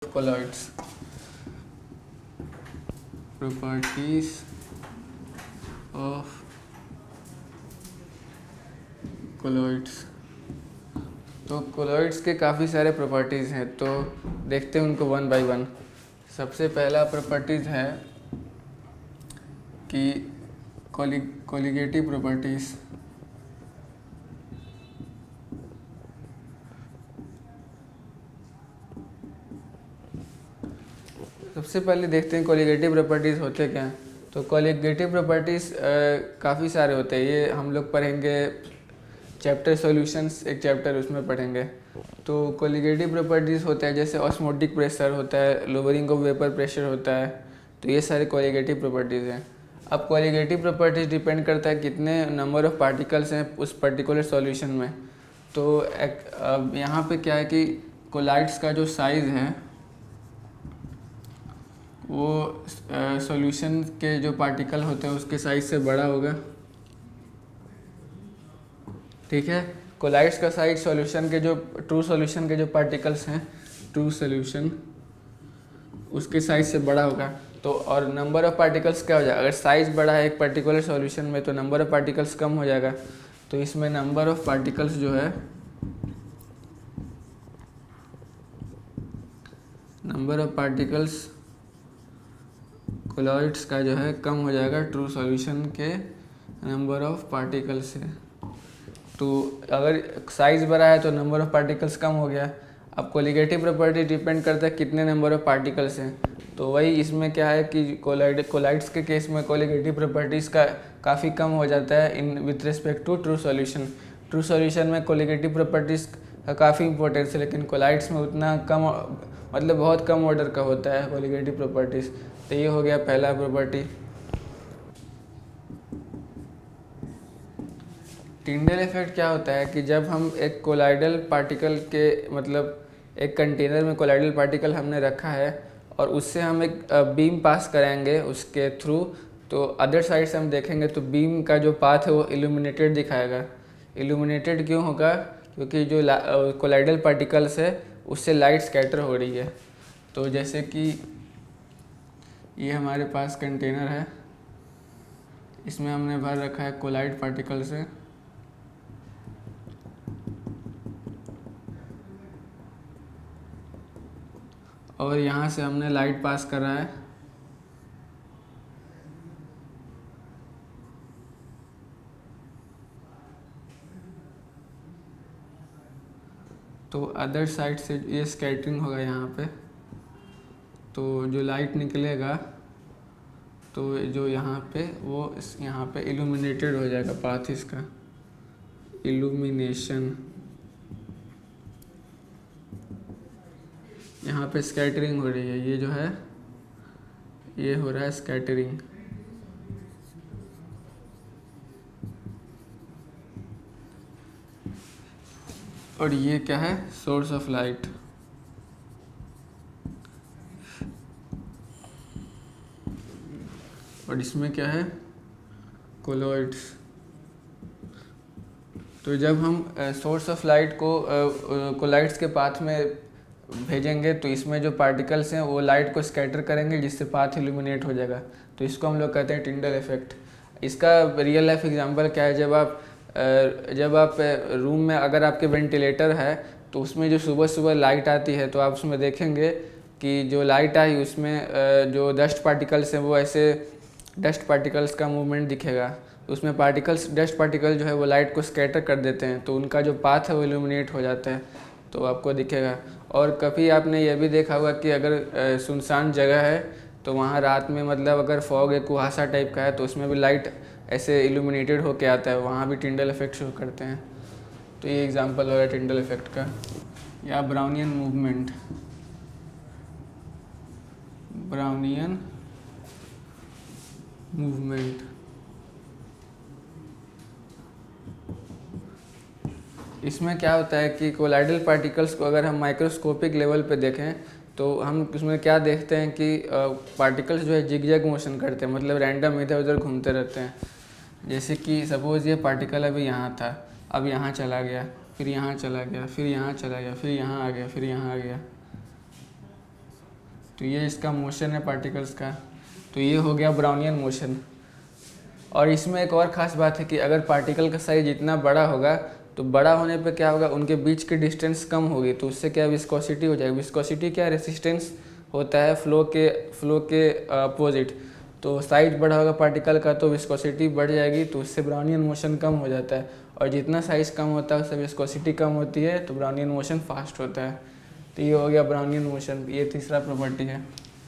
colloids, properties of colloids। तो colloids के काफ़ी सारे प्रॉपर्टीज़ हैं, तो देखते हैं उनको वन बाय वन। सबसे पहला प्रॉपर्टीज़ है कि कोलिगेटिव प्रॉपर्टीज़। सबसे पहले देखते हैं कोलिगेटिव प्रॉपर्टीज़ होते क्या हैं। तो कोलिगेटिव प्रॉपर्टीज़ काफ़ी सारे होते हैं, ये हम लोग पढ़ेंगे चैप्टर सॉल्यूशंस, एक चैप्टर उसमें पढ़ेंगे। तो कोलिगेटिव प्रॉपर्टीज़ होता है जैसे ऑस्मोटिक प्रेशर होता है, लोअरिंग ऑफ वेपर प्रेशर होता है, तो ये सारे कोलिगेटिव प्रॉपर्टीज़ हैं। अब कोलिगेटिव प्रॉपर्टीज़ डिपेंड करता है कितने नंबर ऑफ़ पार्टिकल्स हैं उस पर्टिकुलर सॉल्यूशन में। तो अब यहाँ पे क्या है कि कोलाइड्स का जो साइज़ है वो सॉल्यूशन के जो पार्टिकल होते हैं उसके साइज से बड़ा होगा, ठीक है। कोलाइड्स का साइज सॉल्यूशन के जो ट्रू सॉल्यूशन के जो पार्टिकल्स हैं, ट्रू सॉल्यूशन, उसके साइज से बड़ा होगा। तो और नंबर ऑफ पार्टिकल्स क्या हो जाएगा, अगर साइज बड़ा है एक पर्टिकुलर सॉल्यूशन में तो नंबर ऑफ पार्टिकल्स कम हो जाएगा। तो इसमें नंबर ऑफ पार्टिकल्स जो है, नंबर ऑफ पार्टिकल्स कोलॉइड्स का जो है कम हो जाएगा ट्रू सॉल्यूशन के नंबर ऑफ पार्टिकल से। तो अगर साइज बड़ा है तो नंबर ऑफ पार्टिकल्स कम हो गया। अब कोलिगेटिव प्रॉपर्टी डिपेंड करता है कितने नंबर ऑफ पार्टिकल्स हैं। तो वही इसमें क्या है कि कोलाइड्स के केस में कोलिगेटिव प्रॉपर्टीज़ का काफ़ी कम हो जाता है in with respect to true solution. True solution में कोलिगेटिव प्रॉपर्टीज़ का काफ़ी इंपॉर्टेंस है, लेकिन कोलाइड्स में उतना कम, मतलब बहुत कम ऑर्डर का होता है कोलिगेटिव प्रॉपर्टीज़। तो ये हो गया पहला प्रॉपर्टी। टिंडल इफेक्ट क्या होता है कि जब हम एक कोलाइडल पार्टिकल के, मतलब एक कंटेनर में कोलाइडल पार्टिकल हमने रखा है और उससे हम एक बीम पास कराएंगे उसके थ्रू, तो अदर साइड से हम देखेंगे तो बीम का जो पाथ है वो इल्यूमिनेटेड दिखाएगा। इल्यूमिनेटेड क्यों होगा, क्योंकि जो कोलाइडल पार्टिकल्स है उससे लाइट स्कैटर हो रही है। तो जैसे कि ये हमारे पास कंटेनर है, इसमें हमने भर रखा है कोलाइड पार्टिकल से, और यहाँ से हमने लाइट पास कर रहा है। तो अदर साइड से ये स्कैटरिंग होगा यहाँ पे, तो जो लाइट निकलेगा तो जो यहाँ पे वो यहाँ पे इल्यूमिनेटेड हो जाएगा पाथ इसका, इल्यूमिनेशन। यहाँ पे स्कैटरिंग हो रही है, ये जो है ये हो रहा है स्कैटरिंग। और ये क्या है, सोर्स ऑफ लाइट। और इसमें क्या है, कोलॉइड्स। तो जब हम सोर्स ऑफ लाइट को कोलॉइड्स के पाथ में भेजेंगे तो इसमें जो पार्टिकल्स हैं वो लाइट को स्कैटर करेंगे जिससे पाथ इल्यूमिनेट हो जाएगा। तो इसको हम लोग कहते हैं टिंडल इफेक्ट। इसका रियल लाइफ एग्जांपल क्या है, जब आप रूम में अगर आपके वेंटिलेटर है तो उसमें जो सुबह सुबह लाइट आती है तो आप उसमें देखेंगे कि जो लाइट आई उसमें जो डस्ट पार्टिकल्स हैं वो ऐसे डस्ट पार्टिकल्स का मूवमेंट दिखेगा। उसमें डस्ट पार्टिकल जो है वो लाइट को स्कैटर कर देते हैं, तो उनका जो पाथ है वो इल्यूमिनेट हो जाता है, तो आपको दिखेगा। और कभी आपने ये भी देखा होगा कि अगर सुनसान जगह है तो वहाँ रात में, मतलब अगर फॉग है, कुहासा टाइप का है, तो उसमें भी लाइट ऐसे इल्यूमिनेटेड होके आता है, वहाँ भी टिंडल इफेक्ट शो करते हैं। तो ये एग्जांपल हो रहा है टिंडल इफेक्ट का। या ब्राउनियन मूवमेंट, ब्राउनियन मूवमेंट। इसमें क्या होता है कि कोलाइडल पार्टिकल्स को अगर हम माइक्रोस्कोपिक लेवल पे देखें तो हम उसमें क्या देखते हैं कि पार्टिकल्स जो है जिगजैग मोशन करते हैं, मतलब रैंडम इधर उधर घूमते रहते हैं। जैसे कि सपोज़ ये पार्टिकल अभी यहाँ था, अब यहाँ चला गया, फिर यहाँ चला गया, फिर यहाँ चला गया, फिर यहाँ आ गया, फिर यहाँ आ गया। तो ये इसका मोशन है पार्टिकल्स का। तो ये हो गया ब्राउनियन मोशन। और इसमें एक और ख़ास बात है कि अगर पार्टिकल का साइज जितना बड़ा होगा तो बड़ा होने पे क्या होगा, उनके बीच की डिस्टेंस कम होगी, तो उससे क्या विस्कोसिटी हो जाएगी। विस्कोसिटी क्या, रेसिस्टेंस होता है फ्लो के अपोजिट। तो साइज बड़ा होगा पार्टिकल का तो विस्कोसिटी बढ़ जाएगी, तो उससे ब्राउनियन मोशन कम हो जाता है। और जितना साइज कम होता है उससे विस्कोसिटी कम होती है, तो ब्राउनियन मोशन फास्ट होता है। तो ये हो गया ब्राउनियन मोशन, ये तीसरा प्रॉपर्टी है।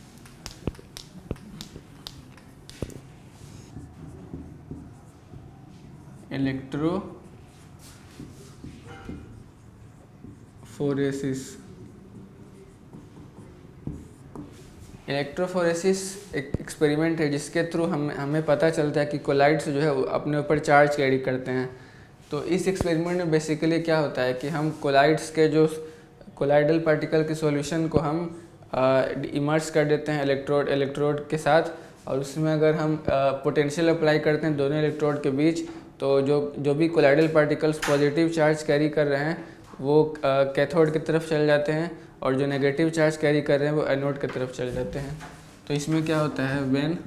इलेक्ट्रोफोरेसिस एक एक्सपेरिमेंट है जिसके थ्रू हमें पता चलता है कि कोलाइड्स जो है वो अपने ऊपर चार्ज कैरी करते हैं। तो इस एक्सपेरिमेंट में बेसिकली क्या होता है कि हम कोलाइड्स के जो कोलाइडल पार्टिकल के सॉल्यूशन को हम इमर्स कर देते हैं इलेक्ट्रोड के साथ, और उसमें अगर हम पोटेंशियल अप्लाई करते हैं दोनों इलेक्ट्रोड के बीच, तो जो भी colloidal particles positive charge carry कर रहे हैं वो कैथोड की तरफ चल जाते हैं, और जो नेगेटिव चार्ज कैरी कर रहे हैं वो एनोड की तरफ चले जाते हैं। तो इसमें क्या होता है, when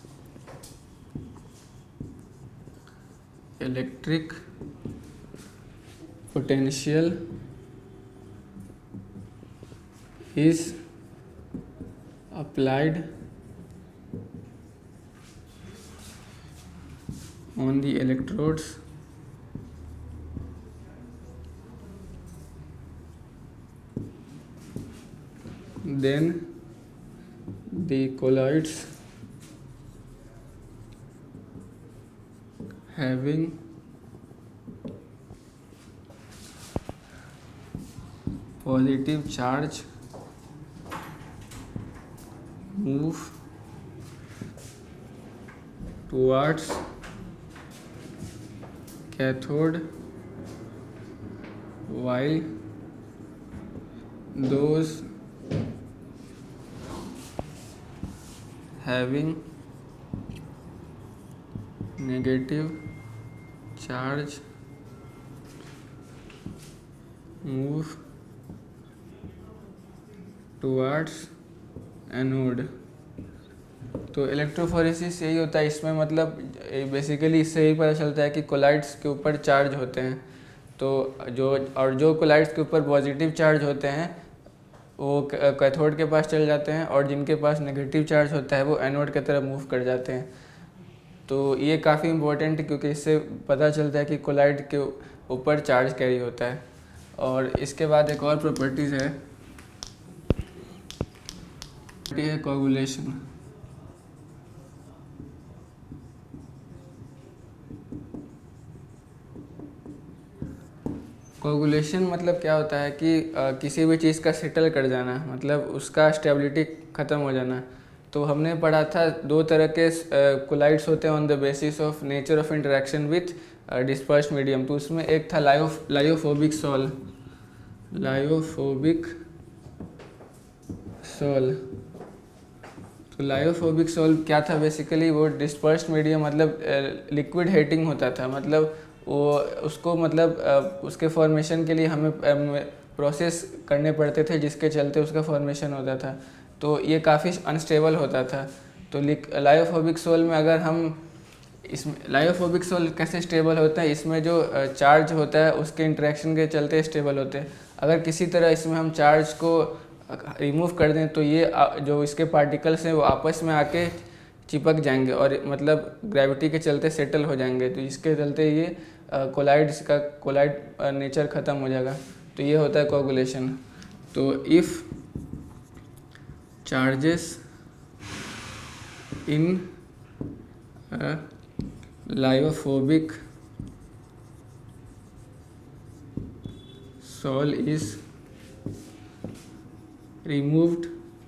electric potential is applied on the electrodes, then the colloids having positive charge move towards cathode, while those having negative charge move towards anode. तो इलेक्ट्रोफोरेसिस यही होता है इसमें, मतलब बेसिकली इससे यही पता चलता है कि कोलाइड्स के ऊपर चार्ज होते हैं। तो जो कोलाइड्स के ऊपर पॉजिटिव चार्ज होते हैं वो कैथोड के पास चल जाते हैं, और जिनके पास नेगेटिव चार्ज होता है वो एनोड की तरफ मूव कर जाते हैं। तो ये काफ़ी इम्पोर्टेंट है क्योंकि इससे पता चलता है कि कोलाइड के ऊपर चार्ज कैरी होता है। और इसके बाद एक और प्रॉपर्टीज़ है कोगुलेशन। कोगुलेशन मतलब क्या होता है कि किसी भी चीज़ का सेटल कर जाना, मतलब उसका स्टेबिलिटी ख़त्म हो जाना। तो हमने पढ़ा था दो तरह के कोलाइड्स होते हैं on the basis of nature of interaction with dispersed medium. तो उसमें एक था लायोफोबिक सॉल। तो लायोफोबिक सॉल क्या था, बेसिकली वो डिस्पर्स्ड मीडियम मतलब लिक्विड हीटिंग होता था, मतलब वो उसको मतलब उसके फॉर्मेशन के लिए हमें प्रोसेस करने पड़ते थे जिसके चलते उसका फॉर्मेशन होता था। तो ये काफ़ी अनस्टेबल होता था। तो लायोफोबिक सॉल में अगर हम इसमें लायोफोबिक सॉल कैसे स्टेबल होता है, इसमें जो चार्ज होता है उसके इंटरेक्शन के चलते स्टेबल होते हैं। अगर किसी तरह इसमें हम चार्ज को रिमूव कर दें तो ये जो इसके पार्टिकल्स हैं वो आपस में आके चिपक जाएंगे और मतलब ग्रेविटी के चलते सेटल हो जाएंगे। तो इसके चलते ये कोलाइड नेचर ख़त्म हो जाएगा। तो ये होता है कोगुलेशन। तो if charges in lyophobic sol is removed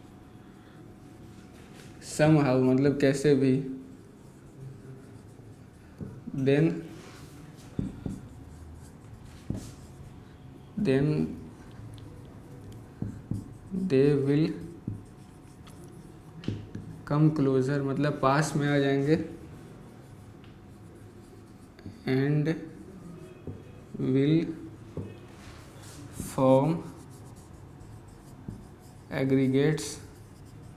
somehow, मतलब कैसे भी, then they will come closer, मतलब पास में आ जाएंगे, एंड विल फॉर्म एग्रीगेट्स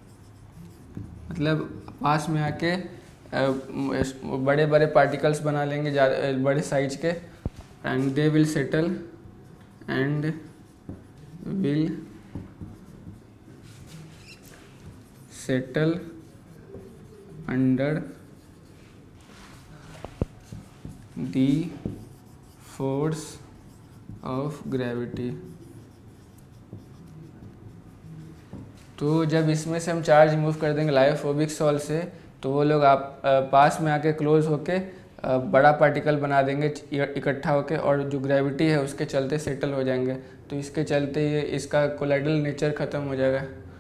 मतलब पास में आके बड़े बड़े पार्टिकल्स बना लेंगे बड़े साइज के, and they will settle and will settle under the force of gravity. तो जब इसमें से हम चार्ज रिमूव कर देंगे लायोफोबिक सॉल्ट से, तो वो लोग आप पास में आके क्लोज होके बड़ा पार्टिकल बना देंगे इकट्ठा होके, और जो ग्रेविटी है उसके चलते सेटल हो जाएंगे। तो इसके चलते ये इसका कोलाइडल नेचर ख़त्म हो जाएगा।